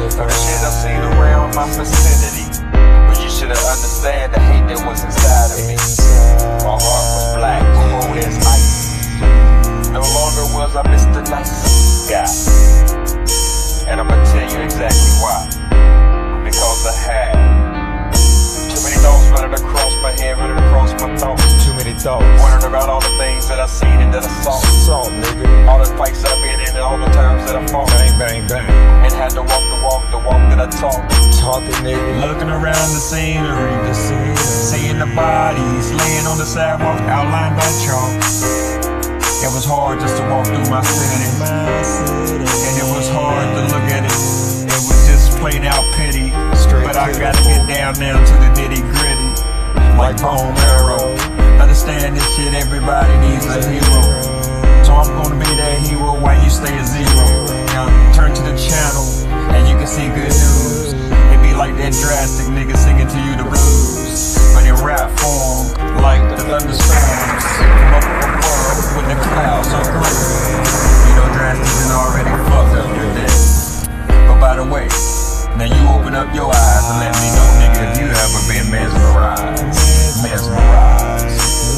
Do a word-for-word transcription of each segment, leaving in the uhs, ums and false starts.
of the shit I've seen around my vicinity. But you should've understand the hate that was inside of me. My heart was black, cold as ice. No longer was I Mister Nice Guy. And I'ma tell you exactly why. Because I had too many thoughts running across my head, running across my thoughts. Too many thoughts. Wondering about all the things that I seen and that I saw. Saw, nigga. All the fights I've been in and all the times that I fought. Bang, bang, bang. And had to walk the walk, the walk that I talked. Talking, nigga. Looking around the scenery, the scene, seeing the bodies laying on the sidewalk, outlined by chalk. It was hard just to walk through my city, and it was hard to look at it. It was just plain out pity. Straight but I to gotta get down now to the nitty gritty, like bone marrow. Understand this shit, everybody needs a hero. So I'm gonna be that hero while you stay a zero. Now turn to the channel and you can see good news. It be like that drastic nigga singing to you the blues, but in rap form, like the thunderstorms from up above when the clouds are gray. You know drastic and already fucked up your day. But by the way, now you open up your eyes and let me know, nigga, if you ever been mesmerized. Mesmerized.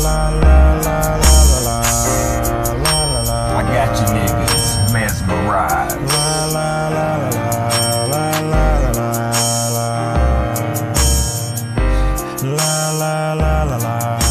I got you niggas mesmerized. La la la la la.